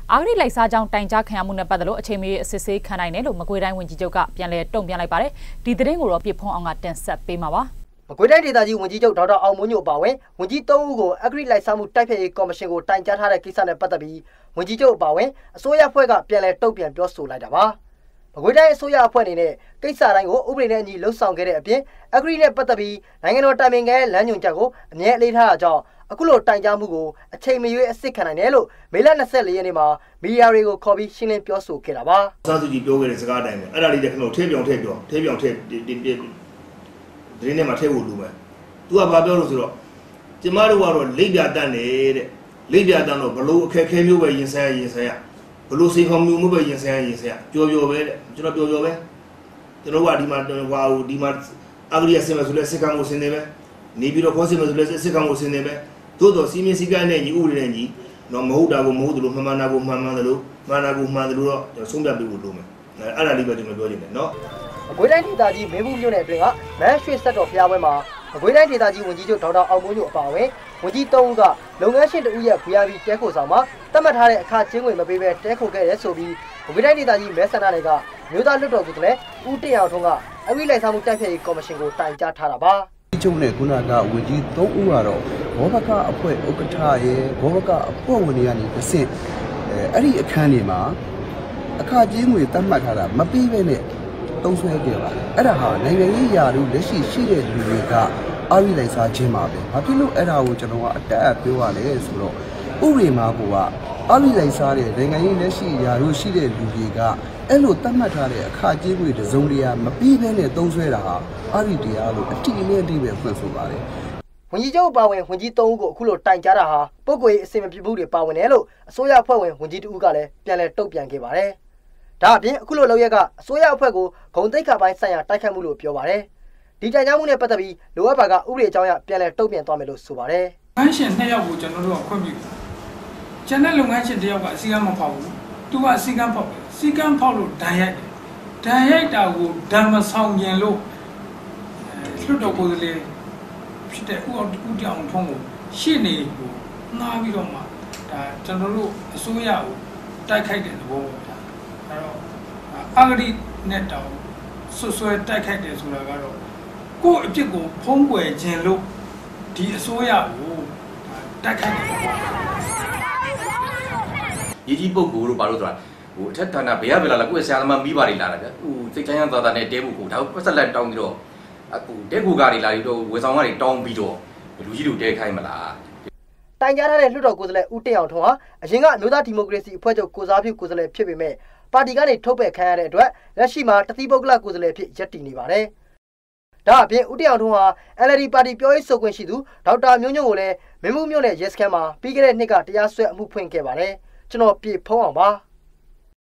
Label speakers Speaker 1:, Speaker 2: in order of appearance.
Speaker 1: အာဂရိလိုက်စားကြောင်းတိုင်ကြားခံရမှုနဲ့ပတ်သက်လို့အချိန်မီအစစ်ဆေးခံနိုင်တယ်လို့မကွေးတိုင်းဝန်ကြီးချုပ်ကပြန်လည်တုံ့ပြန်လိုက်ပါတယ်ဒီသတင်းကိုတော့ပြည့်ဖုံးအောင်ကတင်ဆက်ပေးမှာပါ
Speaker 2: မကွေးတိုင်းဒေသကြီးဝန်ကြီးချုပ်ဒေါက်တာအောင်မိုးညိုပါဝင်ဝန်ကြီး3ဦးကိုအဂရိလိုက်စားမှုတိုက်ဖျက်ရေးကော်မရှင်ကိုတိုင်ကြားထားတဲ့ကိစ္စနဲ့ပတ်သက်ပြီးဝန်ကြီးချုပ်ပါဝင်အစိုးရအဖွဲ့ကပြန်လည်တုံ့ပြန်ပြောဆိုလိုက်တာပါမကွေးတိုင်းအစိုးရအဖွဲ့အနေနဲ့ကိစ္စတိုင်းကိုဥပဒေနဲ့အညီလှုပ်ဆောင်ခဲ့တဲ့အပြင်အဂရိနဲ့ပတ်သက်ပြီးနိုင်ငံတော်တိုင်ပင်ခံလမ်းညွှန်ချက်ကိုအမြဲအလေးထားတာကြောင့်အခုလိုတိုင်ကြားမှုကိုအချိန်မရွေးအစစ်ခံနိုင်တယ်လို့မေလ24ရက်နေ့မှာမီဒီယာတွေကိုခေါ်ပြီးရှင်းလင်းပြောဆိုခဲ့တာပါ
Speaker 3: ။စားစုကြည့်ပြောခဲ့တဲ့စကားတိုင်းပဲအဲ့ဒါလေးတခဏထည့်ပြောင်းသတင်းထဲမှာထည့်ဖို့လိုမယ်။ तू ကဘာပြောလို့ဆိုတော့ကျမတို့ကတော့လိပ်ပြတတ်နေတဲ့လိပ်ပြတတ်တော့ဘလို့အခက်ခဲမျိုးပဲရင်ဆိုင်ရဘလို့စိန်ခေါ်မျိုးပဲရင်ဆိုင်ရပျော်ပဲတဲ့ကျွန်တော်ပျော်ပဲကျွန်တော်ကဒီမှာအဂရိယစင်မဆိုလဲစစ်ကောင်ကိုဆင်းနေပဲနေပြီးတော့ခေါ်စင်မဆိုလဲစစ်ကောင်ကိုဆင်းနေပဲသို့တော်စီမင်းစည်းကမ်းနဲ့ညီဥပဒေနဲ့ညီတော့မဟုတ်တာကိုမဟုတ်တယ်လို့မှန်တာကိုမှန်တယ်လို့မှန်တာကိုမှန်တယ်လို့တော့ဆုံးဖြတ်ပေးဖို့လိုမယ်အဲ့ဒါလေးပဲကျွန်တော်ပြောချင်တယ်နော်
Speaker 2: အကွေးတိုင်းဒေသကြီးမင်းဘူးမြို့နယ်အတွင်းကမန်းရွှေဆက်တော်ဖျားပွဲမှာအကွေးတိုင်းဒေသကြီးဝန်ကြီးချုပ်ဒေါက်တာအောင်မိုးညိုအပါအဝင်ဝန်ကြီး3ဦးကလုပ်ငန်းရှင်တဦးရဲ့ဖျားပြီးတဲခိုဆောင်မှာတတ်မှတ်ထားတဲ့အခါချင်းငွေမပေးဘဲတဲခိုခဲ့ရဲဆိုပြီးအကွေးတိုင်းဒေသကြီးမဲဆန္ဒနယ်ကမြို့သားလွှတ်တော်ကိုယ်စားလှယ်ဦးတင်အောင်ထွန်းကအဂရိလိုက်စားမှုတိုက်ဖျက်ရေးကော်မရှင်ကိုတိုင်ကြားထားတာပါ
Speaker 4: ကျုံနဲ့ခုနကဝန်ကြီး3ဦးကတော့ဘောဘကအဖွဲ့ဥက္ကဋ္ဌရဲ့ဘောဘကအဖွဲ့ဝင်တွေကနေတစ်ဆင့်အဲ့ဒီအခန်းတွေမှာအခါကြီးငွေတတ်မှတ်ထားတာမပြီးပဲနဲ့တုံးဆွဲခဲ့ပါတယ်အဲ့ဒါဟာနိုင်ငံရေးယာတို့လက်ရှိတဲ့လူတွေကအာရီလိုက်စားခြင်းပါပဲဘာဖြစ်လို့အဲ့ဒါကိုကျွန်တော်ကအတက်အပြောရလဲဆိုတော့ဥပဒေမှာကအာရီလိုက်စားတဲ့နိုင်ငံရေးလက်ရှိယာတို့ရှိတဲ့လူတွေကအဲ့လိုတတ်မှတ်ထားတဲ့အခါကြီးငွေတစုံတရာမပြီးဘဲနဲ့တုံးဆွဲတာဟာအာရီတရားလို့အတိအကျပဲဖွင့်ဆိုပါတယ်
Speaker 2: ဝန်ကြီးချုပ်ပါဝင်ဝန်ကြီး3ဦးကိုအခုလိုတိုင်ကြားတာဟာပုဂ္ဂိုလ်ရေးအစီအမံပြမှုတွေပါဝင်တယ်လို့အစိုးရအဖွဲ့ဝင်ဝန်ကြီး2ဦးကလည်းပြန်လည်တုံ့ပြန်ခဲ့ပါတယ်ဒါအပြင်အခုလိုလုပ်ရက်ကအစိုးရအဖွဲ့ကိုဂုံတိတ်ခါပိုင်းဆိုင်ရာတိုက်ခတ်မှုလို့ပြောပါတယ်ဒီတိုင်ကြားမှုနဲ့ပတ်သက်ပြီးလိုအပ်ပါကဥပဒေအကြောင်းအရပြန်လည်တုံ့ပြန်သွားမယ်လို့ဆိုပါတယ်
Speaker 5: ။ဝန်ရှင်2ယောက်ကိုကျွန်တော်တို့ကခွင့်ပြုတယ်။ကျန်တဲ့လုပ်ငန်းရှင်1ယောက်ကအစည်းအဝေးမဖောက်ဘူး။သူကအစည်းအဝေးဖောက်တယ်။စည်းကမ်းဖောက်လို့ဒဏ်ရိုက်တယ်။ဒဏ်ရိုက်တာကိုဓမ္မဆောင်ကျင်လို့လွတ်တော်ကိုယ်စားလှယ်ဖြစ်တဲ့ဦးတောင်ထုံးကိုရှေ့နေကိုနှားပြီးတော့မှဒါကျွန်တော်တို့အစိုးရကိုတိုက်ခိုက်တဲ့သဘောပေါ့ဗျာ။အဲတော့အဂရိနဲ့တောင်ဆွဲတိုက်ခိုက်တယ်ဆိုတာကတော့ကိုယ့်အဖြစ်ကိုဖုံးကွယ်ခြင်းလို့ဒီအစိုးရကိုတိုက်ခိုက်တယ်ပေါ့
Speaker 6: ရည်ကြီးပုဂ္ဂိုလ်တို့ဘာလို့ဆိုတာဟိုအထက်ဌာနဘယ်ရပဲလာကိုယ့်ဆရာသမားမိပါတယ်လာတာဗျဟိုစိတ်ချမ်းသာသာနဲ့တဲဖို့ကိုဒါပတ်ဆက်လက်တောင်းပြီးတော့အခုတဲကိုကားတွေလာပြီးတော့ဝေဆောင်ကားတွေတောင်းပြီးတော့လူကြီးတို့တဲခိုင်းမလား
Speaker 2: တိုင်ကြားထားတဲ့လွှတ်တော်ကိုယ်စားလှယ်ဦးတင်အောင်ထွန်းဟာအရင်ကအမျိုးသားဒီမိုကရေစီအဖွဲ့ချုပ်ကိုစားပြုကိုယ်စားလှယ်ဖြစ်ပေမဲ့ပါတီကနေထုတ်ပယ်ခံရတဲ့အတွက်လက်ရှိမှာတတိပုဂ္ဂလကိုယ်စားလှယ်ဖြစ်ရပ်တည်နေပါတယ်။ဒါအပြင်ဦးတင်အောင်ထွန်းဟာ LD ပါတီပြောရေးဆိုခွင့်ရှိသူဒေါက်တာမျိုးညွန့်ကိုလည်းမင်းမှုမြို့နယ်ရဲစခန်းမှာပြီးခဲ့တဲ့နှစ်ကတရားစွဲအမှုဖွင့်ခဲ့ပါတယ်။ကျွန်တော်ပြေဖုံးအောင်ပါ။